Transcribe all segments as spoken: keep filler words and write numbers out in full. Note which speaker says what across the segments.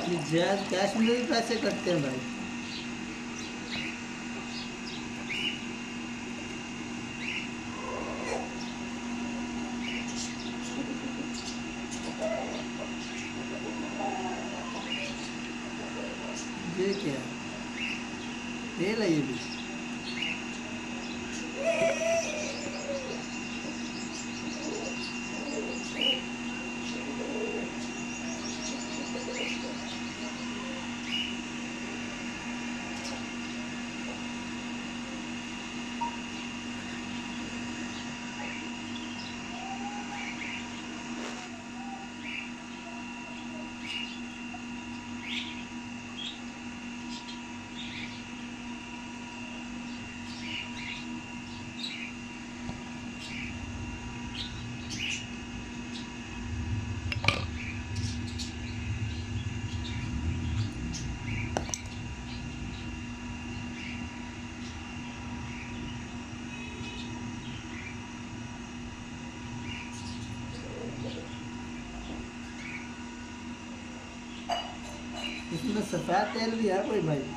Speaker 1: ये jazz cash में भी पैसे कटते हैं भाई। ये क्या है? तेल है ये भी। इसमें सफ़ेद तेल भी है कोई भाई?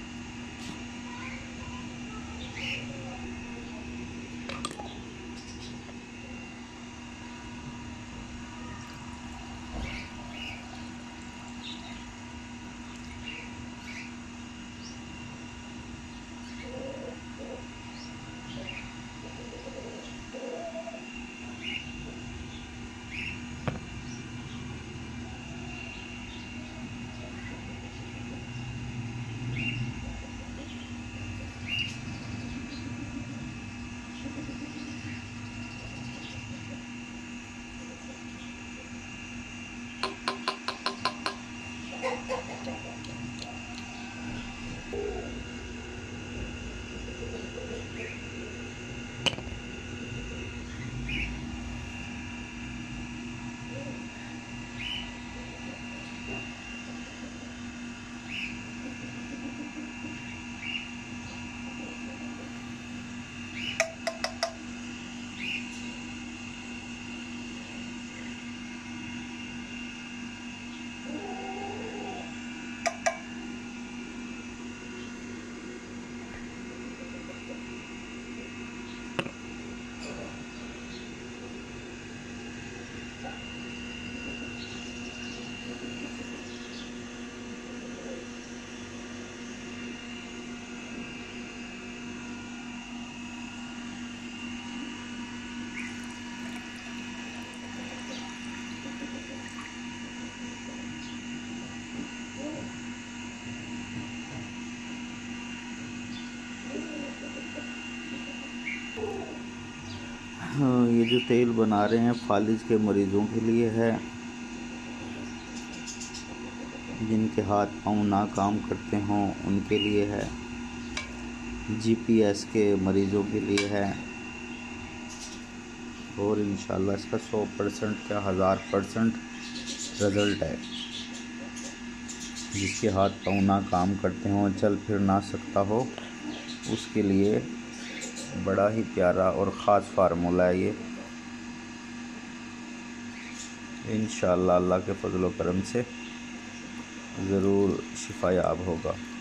Speaker 2: हाँ, ये जो तेल बना रहे हैं फालिज के मरीज़ों के लिए है, जिनके हाथ पाँव ना काम करते हों उनके लिए है, जीपीएस के मरीज़ों के लिए है, और इंशाल्लाह इसका सौ परसेंट क्या हज़ार परसेंट रिज़ल्ट है। जिसके हाथ पाँव ना काम करते हों, चल फिर ना सकता हो, उसके लिए बड़ा ही प्यारा और ख़ास फार्मूला है ये। इंशाअल्लाह अल्लाह के फजल व करम से ज़रूर शिफायाब होगा।